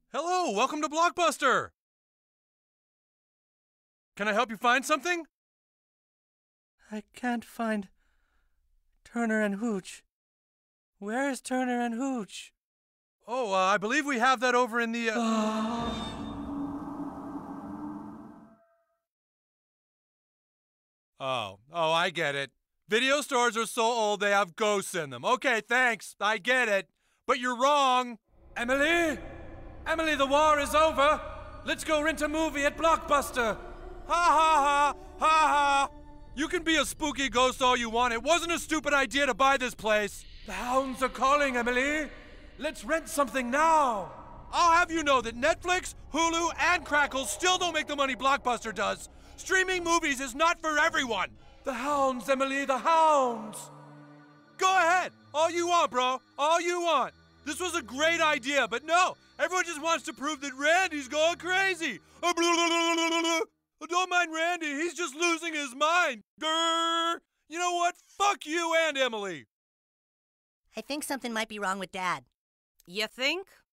Hello, welcome to Blockbuster. Can I help you find something? I can't find Turner and Hooch. Where is Turner and Hooch? Oh, I believe we have that over in the, Oh, I get it. Video stores are so old they have ghosts in them. Okay, thanks. I get it. But you're wrong. Emily? Emily, the war is over. Let's go rent a movie at Blockbuster. Ha ha ha, ha ha. You can be a spooky ghost all you want. It wasn't a stupid idea to buy this place. The hounds are calling, Emily. Let's rent something now. I'll have you know that Netflix, Hulu, and Crackle still don't make the money Blockbuster does. Streaming movies is not for everyone. The hounds, Emily, the hounds. Go ahead. All you want, bro. All you want. This was a great idea, but no. Everyone just wants to prove that Randy's going crazy. Don't mind Randy. He's just losing his mind. Grrr. You know what? Fuck you and Emily. I think something might be wrong with Dad. You think?